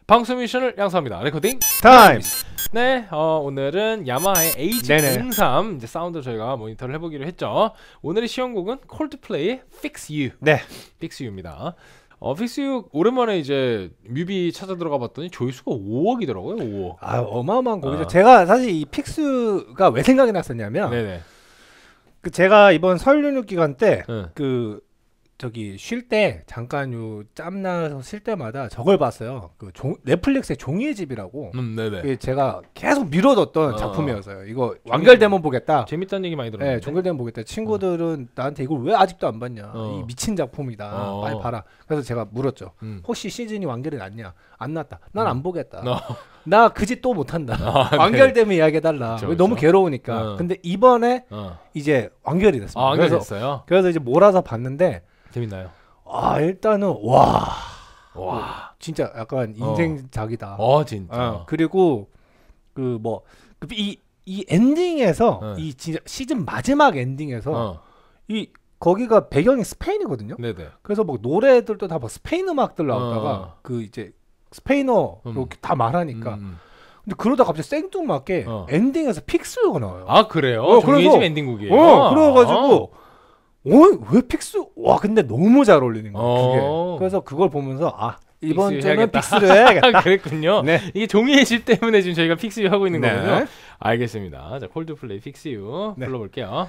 방수 미션을 양수합니다. 레코딩 타임. 네, 오늘은 야마하의 H03 이제 사운드 저희가 모니터를 해보기로 했죠. 오늘의 시연곡은 콜드플레이의 Fix You. 네, Fix You입니다. Fix You 오랜만에 이제 뮤비 찾아 들어가 봤더니 조회수가 5억이더라고요. 5억. 아 어마어마한 곡이죠. 제가 사실 이 픽스가 왜 생각이 났었냐면, 네네. 그 제가 이번 설 연휴 기간 때 네. 그 저기 쉴 때 잠깐 요 짬나서 쉴 때마다 저걸 봤어요. 그 넷플릭스의 종이의 집이라고. 네네. 그게 제가 계속 미뤄뒀던 작품이어서요. 이거 완결되면 보겠다. 재밌다는 얘기 많이 들었는데. 네, 완결되면 보겠다. 친구들은 나한테 이걸 왜 아직도 안 봤냐. 이 미친 작품이다. 빨리 봐라. 그래서 제가 물었죠. 혹시 시즌이 완결이 났냐? 안 났다. 난 안 보겠다. 나 그 짓 또 못한다. 완결되면 이야기해달라. 그쵸, 너무 괴로우니까. 근데 이번에 이제 완결이 됐습니다. 완결이 됐어요? 그래서 이제 몰아서 봤는데 재밌나요? 아 일단은 와 진짜 약간 인생작이다. 진짜. 그리고 그 뭐 이 엔딩에서 이 진짜 시즌 마지막 엔딩에서 이 거기가 배경이 스페인이거든요. 네네. 그래서 뭐 노래들도 다 뭐 스페인 음악들 나오다가 그 이제 스페인어로 다 말하니까. 근데 그러다 갑자기 생뚱맞게 엔딩에서 픽스가 나와요. 아 그래요? 종이의 집 엔딩곡이에요. 그래가지고 왜 픽스? 와 근데 너무 잘 어울리는 거야. 그게. 그래서 그걸 보면서 이번 주는 픽스를 해야겠다. 그랬군요. 네. 이게 종이의 집 때문에 지금 저희가 픽스 유 하고 있는 네. 거군요. 알겠습니다. 자 콜드플레이 픽스 유 불러볼게요.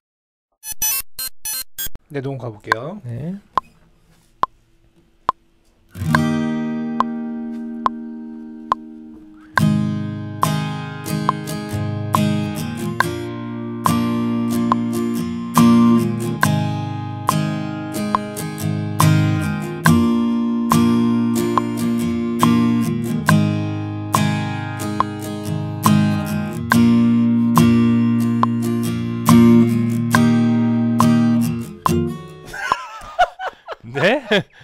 네, 녹음 가볼게요. 네. 네?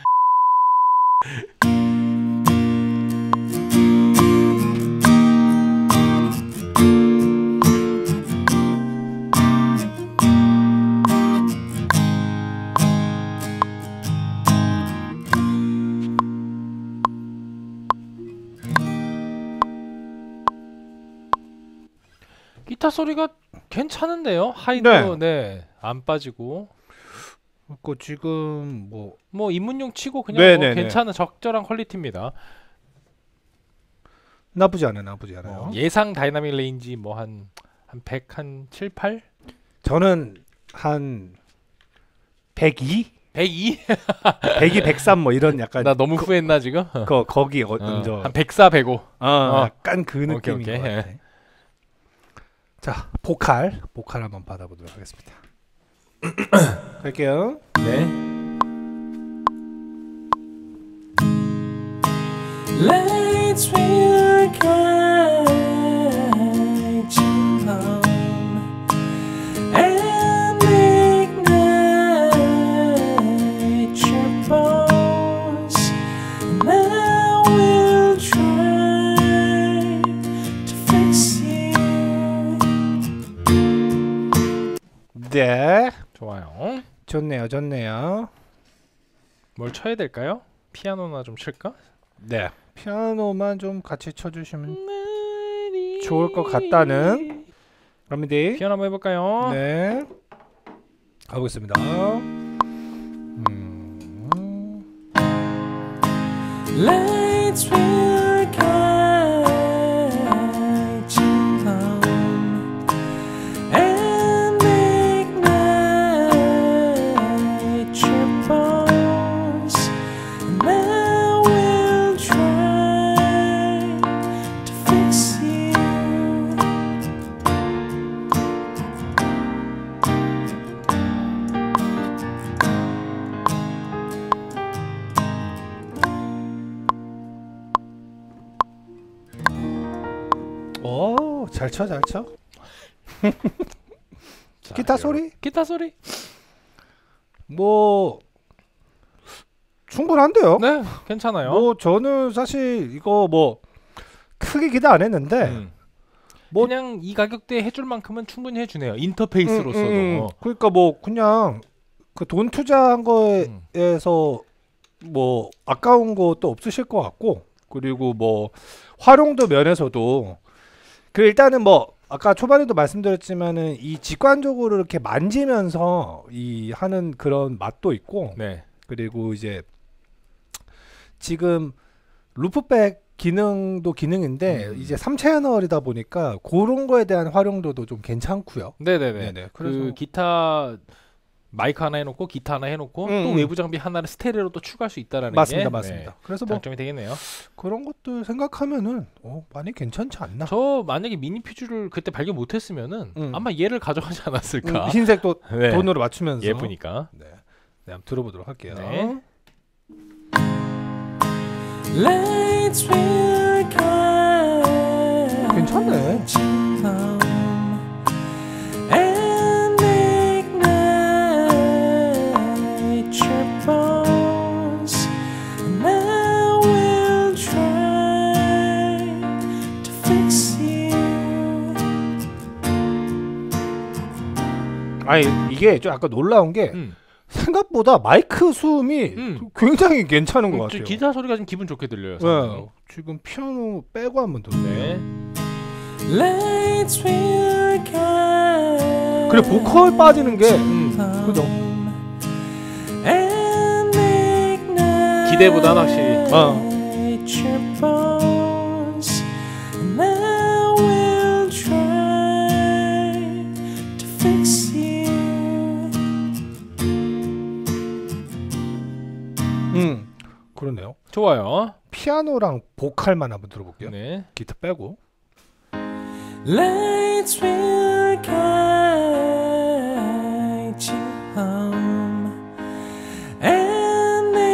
기타 소리가 괜찮은데요? 하이도 안 빠지고. 그 지금 뭐 입문용 치고 그냥 뭐 괜찮은 적절한 퀄리티입니다. 나쁘지 않아요. 예상 다이나믹 레인지 뭐 한 100, 한 7, 8? 저는 한 102? 102? 102, 103 뭐 이런 약간. 나 너무 후회했나 지금? 거기 한 104, 105. 약간 그 느낌인 것 같아. 자, 보컬 한번 받아보도록 하겠습니다. 갈게요. 네. Lights will guide you home and ignite your bones, and I will try to fix you. 네. 좋아요. 좋네요. 뭘 쳐야 될까요? 피아노나 좀 칠까? 네. 피아노만 좀 같이 쳐주시면 좋을 것 같다는 겁니다. 피아노 한번 해볼까요? 네. 가보겠습니다. Lights will guide you home and ignite your bones, and I will try to fix you. 오, 잘 쳐. 자, 기타 소리? 기타 소리? 뭐 충분한데요. 네, 괜찮아요. 뭐 저는 사실 이거 뭐 크게 기대 안 했는데 뭐 그냥 이 가격대에 해줄 만큼은 충분히 해주네요. 인터페이스로서도. 그러니까 뭐 그냥 그 돈 투자한 거에서 뭐 아까운 것도 없으실 것 같고, 그리고 뭐 활용도 면에서도 그 일단은 뭐 아까 초반에도 말씀드렸지만은 이 직관적으로 이렇게 만지면서 이 하는 그런 맛도 있고 네. 그리고 이제 지금 루프백 기능도 기능인데 이제 3채널이다 보니까 그런 거에 대한 활용도도 좀 괜찮고요. 네네네. 그 기타 마이크 하나 해놓고 기타 하나 해놓고 또 외부 장비 하나를 스테레오로 또 추가할 수 있다라는 맞습니다, 게 맞습니다. 네, 그래서 뭐 장점이 되겠네요. 그런 것들 생각하면은 많이 괜찮지 않나? 저 만약에 미니 퓨즈를 그때 발견 못했으면은 아마 얘를 가져가지 않았을까. 흰색도 네. 돈으로 맞추면서 예쁘니까. 네, 한번 들어보도록 할게요. 네. Lights will come. 괜찮네. And ignite your bones. And I will try to fix you. 아니 이게 좀 아까 놀라운 게 생각보다 마이크 수음이 굉장히 괜찮은 것 같아요. 기타 소리가 좀 기분 좋게 들려요. 네. 지금 피아노 빼고 한번 들어요. Lights will come. 그래 보컬 빠지는 게 그죠? And ignite 기대보다는 확실히. your bones. And I will try to fix you. 그렇네요. 좋아요. 피아노랑 보컬만 한번 들어볼게요. 네. 기타 빼고. Lights will guide you home and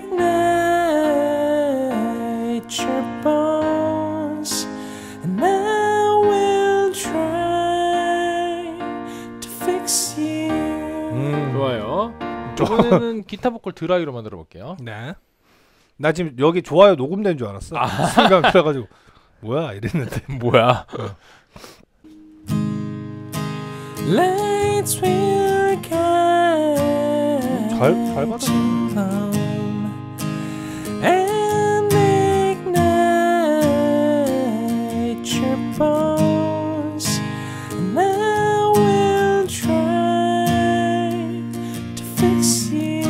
ignite your bones, and I will try to fix you. 좋아요. 이번에는 기타 보컬 드라이로 만들어 볼게요. 네. 나 지금 여기 좋아요 녹음된 줄 알았어. 순간 그래가지고 뭐야 이랬는데 뭐야? Lights will guide 잘 받아. you home and ignite your bones, and I will try to fix you.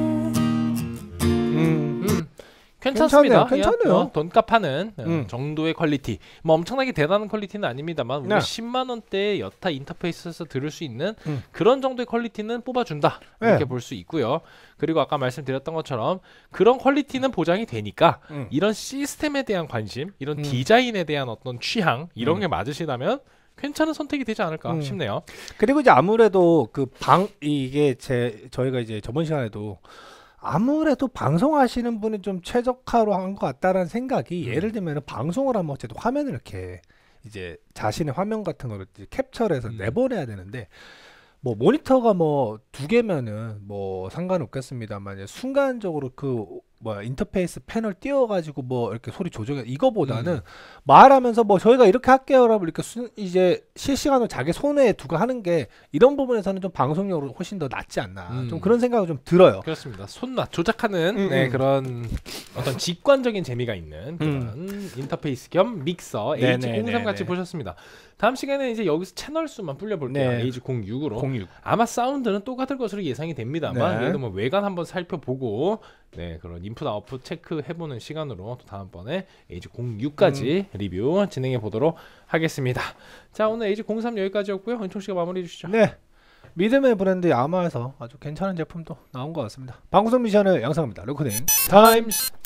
괜찮습니다. 괜찮네요. 돈값 하는 정도의 퀄리티. 뭐 엄청나게 대단한 퀄리티는 아닙니다만 우리 10만 원대의 여타 인터페이스에서 들을 수 있는 그런 정도의 퀄리티는 뽑아준다. 이렇게 볼 수 있고요. 그리고 아까 말씀드렸던 것처럼 그런 퀄리티는 보장이 되니까 이런 시스템에 대한 관심, 이런 디자인에 대한 어떤 취향 이런 게 맞으시다면 괜찮은 선택이 되지 않을까 싶네요. 그리고 이제 아무래도 이게 저희가 이제 저번 시간에도 아무래도 방송하시는 분이 좀 최적화로 한 것 같다라는 생각이 예를 들면 방송을 하면 어쨌든 화면을 이렇게 이제 자신의 화면 같은 거를 이제 캡처를 해서 내보내야 되는데 뭐 모니터가 뭐 2개면은 뭐 상관없겠습니다만 이제 순간적으로 인터페이스 패널 띄워가지고 뭐 이렇게 소리 조정해 이거보다는 말하면서 뭐 저희가 이렇게 할게요라고 이렇게 이제 실시간으로 자기 손에 두고 하는 게 이런 부분에서는 좀 방송력으로 훨씬 더 낫지 않나 좀 그런 생각이 좀 들어요. 그렇습니다. 손맛 조작하는 그런 어떤 직관적인 재미가 있는 그런 인터페이스 겸 믹서 H03 같이 보셨습니다. 다음 시간에 이제 여기서 채널 수만 불려볼게요. H06으로. 아마 사운드는 똑같을 것으로 예상이 됩니다만 그래도 뭐 외관 한번 살펴보고 그런 인풋 아웃풋 체크해보는 시간으로 또 다음번에 H06까지 리뷰 진행해 보도록 하겠습니다. 자, 오늘 H03 여기까지였고요. 은총 씨가 마무리해 주시죠. 네, 믿음의 브랜드 야마에서 아주 괜찮은 제품도 나온 것 같습니다. 방구석 미션을 양성합니다. 레코딩 타임스.